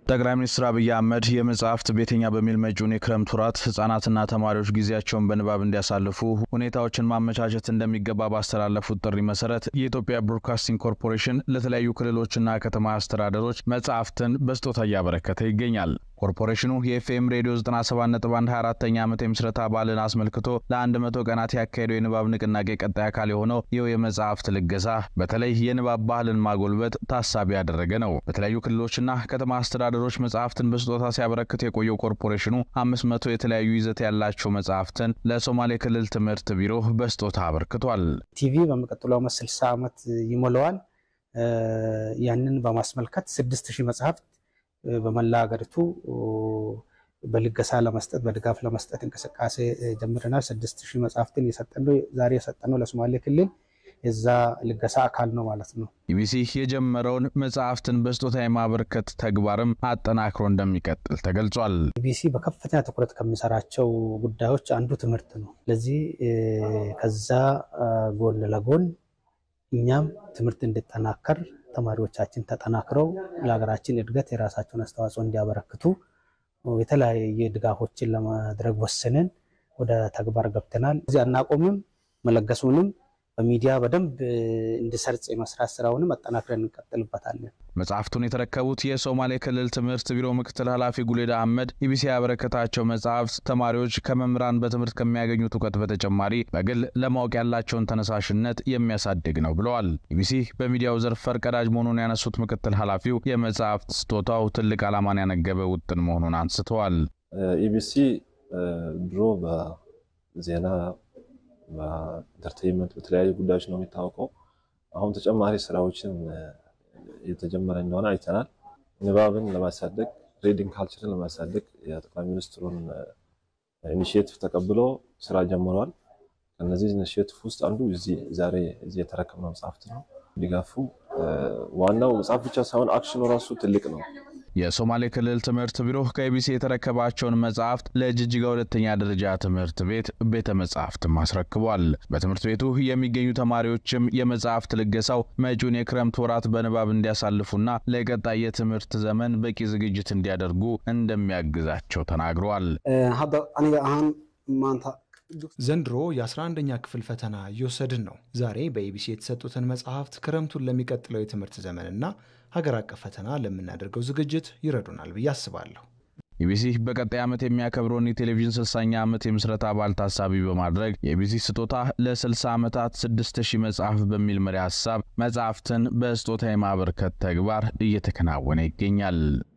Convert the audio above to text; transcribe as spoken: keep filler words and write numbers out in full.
ጠቅላይ ሚኒስትር አብይ አህመድ የመጻሕፍት ቤተኛ በሚል መጪውን የክረምት ወራት ህፃናትና ተማሪዎች ጊዜያቸውን በንባብ እንዲያሳልፉ ሁኔታዎችን ማመቻቸት እንደሚገባ ባስተላለፉት ጥሪ መሰረት የኢትዮጵያ ብሮድካስቲንግ ኮርፖሬሽን ለተለያዩ ክልሎችና ከተማ አስተዳደሮች መጻሕፍትን በስጦታ እያበረከተ ይገኛል። ኮርፖሬሽኑ የኤፍኤም ሬዲዮ ዘጠና ሰባት ነጥብ አንድ ሃያ አራተኛ ዓመት የምስረታ በዓልን አስመልክቶ ለ100 ቀናት ያካሄደው የንባብ ንቅናቄ ቀጣይ አካል የሆነው ይኸው የመጻሕፍት ልገሳ በተለይ የንባብ ባህልን ማጎልበት ታሳቢ ያደረገ ነው። በተለያዩ ክልሎችና ከተማ አስተዳደሮች መጻሕፍትን በስጦታ ሲያበረክት የቆየው ኮርፖሬሽኑ አምስት መቶ የተለያዩ ይዘት ያላቸው መጻሕፍትን ለሶማሌ ክልል ትምህርት ቢሮ በስጦታ አበርክቷል። ቲቪ በመቀጠለው ዓመት ስልሳ ዓመት ይሞላዋል። ያንን በማስመልከት ስድስት ሺህ መጻሕፍት በመላ ሀገሪቱ በልገሳ ለመስጠት በድጋፍ ለመስጠት እንቅስቃሴ ጀምረናል። ስድስት ሺህ መጻሕፍትን የሰጠነው ዛሬ የሰጠነው ለሶማሌ ክልል የዛ ልገሳ አካል ነው ማለት ነው። ኢቢሲ የጀመረውን መጻሕፍትን በስጦታ የማበርከት ተግባርም አጠናክሮ እንደሚቀጥል ተገልጿል። ኢቢሲ በከፍተኛ ትኩረት ከሚሰራቸው ጉዳዮች አንዱ ትምህርት ነው። ለዚህ ከዛ ጎን ለጎን እኛም ትምህርት እንዲጠናከር ተማሪዎቻችን ተጠናክረው ለሀገራችን እድገት የራሳቸውን አስተዋጽኦ እንዲያበረክቱ የተለያየ ድጋፎችን ለማድረግ ወሰነን ወደ ተግባር ገብተናል። እዚህ አናቆምም። መለገሱንም በሚዲያ በደንብ እንዲሰርጽ የመስራት ስራውንም አጠናክረን እንቀጥልበታለን። መጻሕፍቱን የተረከቡት የሶማሌ ክልል ትምህርት ቢሮ ምክትል ኃላፊ ጉሌዳ አህመድ ኢቢሲ ያበረከታቸው መጻሕፍት ተማሪዎች ከመምህራን በትምህርት ከሚያገኙት ዕውቀት በተጨማሪ በግል ለማወቅ ያላቸውን ተነሳሽነት የሚያሳድግ ነው ብለዋል። ኢቢሲ በሚዲያው ዘርፍ ፈርቀዳጅ መሆኑን ያነሱት ምክትል ኃላፊው የመጻሕፍት ስጦታው ትልቅ ዓላማን ያነገበ ውጥን መሆኑን አንስተዋል። ኢቢሲ ድሮ በዜና በኢንተርቴይንመንት በተለያዩ ጉዳዮች ነው የሚታወቀው። አሁን ተጨማሪ ስራዎችን የተጀመረ እንደሆነ አይተናል። ንባብን ለማሳደግ ሪዲንግ ካልቸርን ለማሳደግ የጠቅላይ ሚኒስትሩን ኢኒሺዬቲቭ ተቀብሎ ስራ ጀምሯል። ከነዚህ ኢኒሺዬቲቭ ውስጥ አንዱ እዚህ ዛሬ እዚህ የተረከብነው መጻሕፍት ነው። ዲጋፉ ዋናው መጻሕፍት ብቻ ሳይሆን አክሽኑ ራሱ ትልቅ ነው። የሶማሌ ክልል ትምህርት ቢሮ ከኢቢሲ የተረከባቸውን መጻሕፍት ለጅጅጋ ሁለተኛ ደረጃ ትምህርት ቤት ቤተ መጻሕፍት ማስረክቧል። በትምህርት ቤቱ የሚገኙ ተማሪዎችም የመጻሕፍት ልገሳው መጪውን የክረምት ወራት በንባብ እንዲያሳልፉና ለቀጣይ የትምህርት ዘመን በቂ ዝግጅት እንዲያደርጉ እንደሚያግዛቸው ተናግረዋል። ዘንድሮ የ11ኛ ክፍል ፈተና እየወሰድን ነው። ዛሬ በኢቢሲ የተሰጡትን መጻሕፍት ክረምቱን ለሚቀጥለው የትምህርት ዘመንና ሀገር አቀፍ ፈተና ለምናደርገው ዝግጅት ይረዱናል ብዬ አስባለሁ። ኢቢሲ በቀጣይ ዓመት የሚያከብረውን የቴሌቪዥን ስልሳኛ ዓመት የምስረታ በዓል ታሳቢ በማድረግ የኢቢሲ ስጦታ ለ60 ዓመታት ስድስት ሺህ መጻሕፍት በሚል መሪ ሐሳብ መጻሕፍትን በስጦታ የማበርከት ተግባር እየተከናወነ ይገኛል።